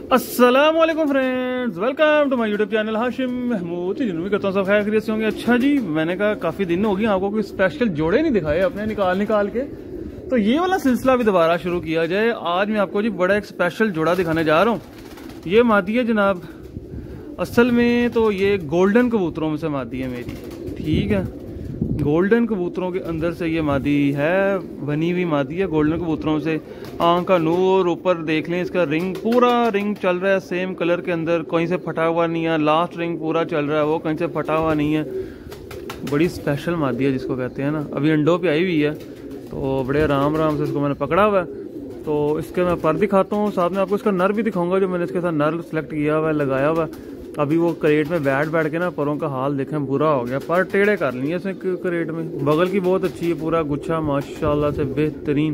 अस्सलामुअलैकुम friends, welcome to my YouTube channel Hashim Mahmood. जिन्होंने करता हूँ सब खैर खैरियत से होंगे। अच्छा जी, मैंने कहा काफ़ी दिन हो गए आपको कोई स्पेशल जोड़े नहीं दिखाए अपने निकाल के, तो ये वाला सिलसिला भी दोबारा शुरू किया जाए। आज मैं आपको जी बड़ा एक स्पेशल जोड़ा दिखाने जा रहा हूँ। ये मादी है जनाब, असल में तो ये गोल्डन कबूतरों में से मादी है मेरी, ठीक है। गोल्डन कबूतरों के अंदर से ये मादी है, बनी हुई मादी है गोल्डन कबूतरों से। आँख का नूर, ऊपर देख लें इसका रिंग, पूरा रिंग चल रहा है सेम कलर के अंदर, कहीं से फटा हुआ नहीं है। लास्ट रिंग पूरा चल रहा है, वो कहीं से फटा हुआ नहीं है। बड़ी स्पेशल मादी है जिसको कहते हैं ना। अभी अंडों पे आई हुई है, तो बड़े आराम से इसको मैंने पकड़ा हुआ है। तो इसके मैं पर दिखाता हूँ, साथ में आपको इसका नर भी दिखाऊंगा जो मैंने इसके साथ नर सेलेक्ट किया हुआ है, लगाया हुआ है। अभी वो क्रेट में बैठ के ना परों का हाल देखें बुरा हो गया, पर टेढ़े कर लिए इसने क्रेट में। बगल की बहुत अच्छी है, पूरा गुच्छा माशाल्लाह से बेहतरीन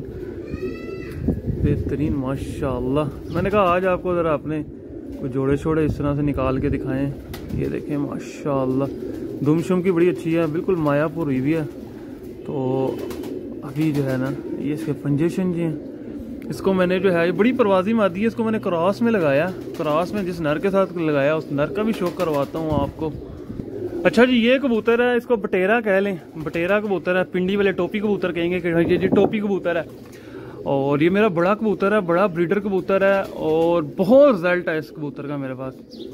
माशाल्लाह। मैंने कहा आज आपको ज़रा अपने कुछ जोड़े छोड़े इस तरह से निकाल के दिखाएं। ये देखें माशाल्लाह, दुमशुम की बड़ी अच्छी है, बिल्कुल मायापुर हुई भी है। तो अभी जो है ना ये इसके पंजे शंजे हैं। इसको मैंने जो है, ये बड़ी परवाजी मादी है, इसको मैंने क्रॉस में लगाया। क्रॉस में जिस नर के साथ लगाया उस नर का भी शौक करवाता हूँ आपको। अच्छा जी, ये कबूतर है, इसको बटेरा कह लें, बटेरा कबूतर है, पिंडी वाले टोपी कबूतर कहेंगे कि जी टोपी कबूतर है। और ये मेरा बड़ा कबूतर है, बड़ा ब्रीडर कबूतर है, और बहुत रिजल्ट है इस कबूतर का मेरे पास।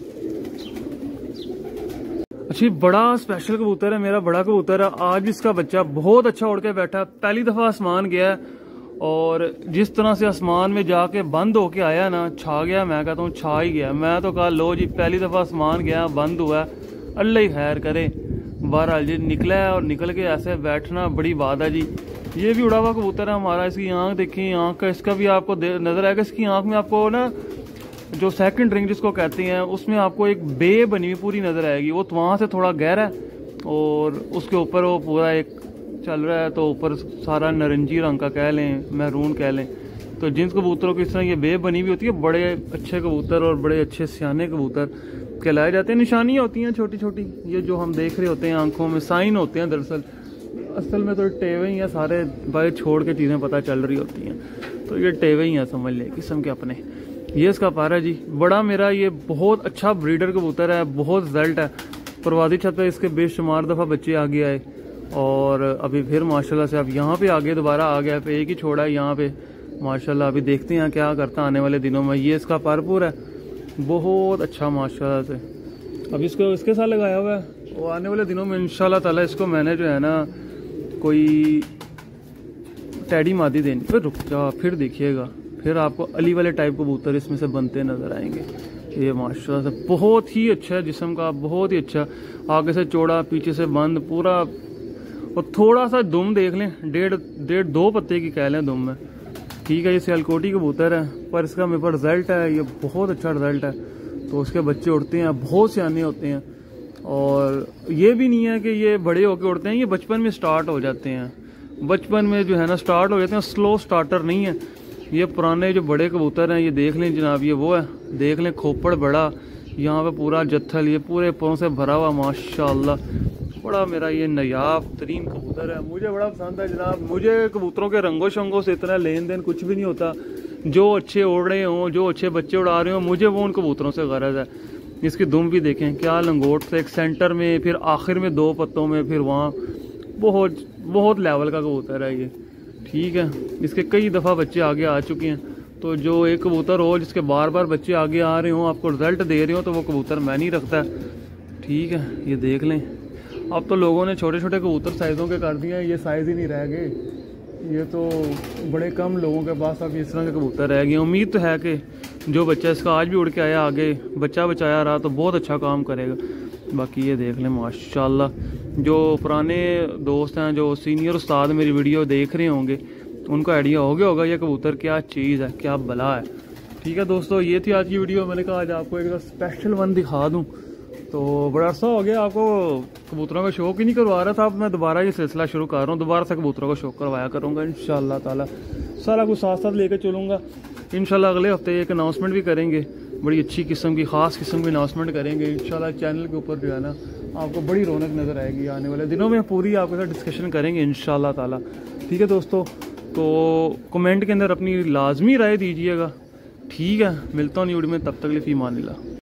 अच्छा, बड़ा स्पेशल कबूतर है मेरा, बड़ा कबूतर है। आज इसका बच्चा बहुत अच्छा उड़ के बैठा, पहली दफ़ा आसमान गया है, और जिस तरह से आसमान में जाके बंद होके आया ना, छा गया। मैं कहता हूँ छा ही गया। मैं तो कहा लो जी, पहली दफ़ा आसमान गया, बंद हुआ, अल्लाह ही खैर करे। बहरहाल जी निकला है, और निकल के ऐसे बैठना बड़ी बात है जी। ये भी उड़ा हुआ कबूतर है हमारा। इसकी आँख देखिए, आँख का इसका भी आपको नज़र आएगा। इसकी आँख में आपको ना जो सेकंड रिंग जिसको कहते हैं, उसमें आपको एक बे बनी हुई पूरी नज़र आएगी। वो तो वहाँ से थोड़ा गहरा है, और उसके ऊपर वो पूरा एक चल रहा है, तो ऊपर सारा नारंगी रंग का कह लें, मैरून कह लें। तो जिन कबूतरों की इस तरह ये बे बनी हुई होती है, बड़े अच्छे कबूतर और बड़े अच्छे सियाने कबूतर कहलाए जाते हैं। निशानियाँ होती हैं छोटी छोटी, ये जो हम देख रहे होते हैं आंखों में, साइन होते हैं दरअसल। असल में तो टेवे ही हैं सारे, बाहर छोड़ के चीज़ें पता चल रही होती हैं। तो ये टेवे ही हैं, समझ लें किस्म के अपने। ये इसका पारा जी बड़ा मेरा, ये बहुत अच्छा ब्रीडर कबूतर है, बहुत रिजल्ट है। परवादी छत पर इसके बेशुमार दफ़ा बच्चे आगे आए, और अभी फिर माशाल्लाह से अब यहाँ पे आगे दोबारा आ गया। पे एक ही छोड़ा है यहाँ पे माशाल्लाह। अभी देखते हैं क्या करता आने वाले दिनों में। ये इसका परपुर है, बहुत अच्छा माशाल्लाह से। अब इसको इसके साथ लगाया हुआ है, वो आने वाले दिनों में इंशाल्लाह ताला इसको मैंने जो है ना कोई टैडी मादी देनी। फिर रुक जा, फिर देखिएगा, फिर आपको अली वाले टाइप कबूतर इसमें से बनते नजर आएंगे। ये माशाल्लाह से बहुत ही अच्छा है जिस्म का, बहुत ही अच्छा। आगे से चौड़ा, पीछे से बंद पूरा, और थोड़ा सा दुम देख लें, डेढ़ दो पत्ते की कह लें दुम में, ठीक है। ये सियालकोटी कबूतर है, पर इसका मेरे पास रिजल्ट है, ये बहुत अच्छा रिजल्ट है। तो उसके बच्चे उड़ते हैं, बहुत सियाने होते हैं। और ये भी नहीं है कि ये बड़े होके उड़ते हैं, ये बचपन में स्टार्ट हो जाते हैं। बचपन में जो है ना स्टार्ट हो जाते हैं, स्लो स्टार्टर नहीं है। ये पुराने जो बड़े कबूतर हैं, ये देख लें जनाब, ये वो है, देख लें खोपड़ बड़ा, यहाँ पे पूरा जत्थल, ये पूरे परों से भरा हुआ माशाल्लाह। बड़ा मेरा ये नायाब तरीन कबूतर है, मुझे बड़ा पसंद है जनाब। मुझे कबूतरों के रंगों शंगों से इतना लेन देन कुछ भी नहीं होता। जो अच्छे उड़ रहे हों, जो अच्छे बच्चे उड़ा रहे हों, मुझे वो उन कबूतरों से गरज है। इसकी दुम भी देखें क्या लंगोट से, एक सेंटर में, फिर आखिर में दो पत्तों में, फिर वहाँ बहुत लेवल का कबूतर है ये, ठीक है। इसके कई दफ़ा बच्चे आगे आ चुके हैं। तो जो एक कबूतर हो जिसके बार बार बच्चे आगे आ रहे हों, आपको रिजल्ट दे रहे हो, तो वो कबूतर मैं नहीं रखता, ठीक है। ये देख लें, अब तो लोगों ने छोटे छोटे कबूतर साइज़ों के कर दिए हैं, ये साइज़ ही नहीं रह गए। ये तो बड़े कम लोगों के पास अब इस तरह के कबूतर रह गए। उम्मीद तो है कि जो बच्चा इसका आज भी उड़ के आया, आगे बच्चा बचाया रहा, तो बहुत अच्छा काम करेगा। बाकी ये देख लें माशाल्लाह, जो पुराने दोस्त हैं, जो सीनियर उस्ताद मेरी वीडियो देख रहे होंगे, उनको आइडिया हो गया होगा ये कबूतर क्या चीज़ है, क्या बला है, ठीक है। दोस्तों ये थी आज की वीडियो। मैंने कहा आज आपको एक स्पेशल वन दिखा दूँ। तो बड़ा अर्सा हो गया आपको कबूतरों का शौक ही नहीं करवा रहा था, अब मैं दोबारा ये सिलसिला शुरू कर रहा हूँ। दोबारा से कबूतरों का शौक करवाया करूँगा इंशाल्लाह ताला। सारा कुछ साथ साथ लेकर चलूँगा इंशाल्लाह। अगले हफ्ते एक अनाउंसमेंट भी करेंगे, बड़ी अच्छी किस्म की, ख़ास किस्म की अनाउंसमेंट करेंगे इंशाल्लाह। चैनल के ऊपर जो है ना आपको बड़ी रौनक नज़र आएगी आने वाले दिनों में, पूरी आपके साथ डिस्कशन करेंगे इंशाल्लाह ताला, ठीक है दोस्तों। तो कमेंट के अंदर अपनी लाजमी राय दीजिएगा, ठीक है, मिलता हूँ न्यू वीडियो में, तब तक के लिए फी मान लिल्लाह।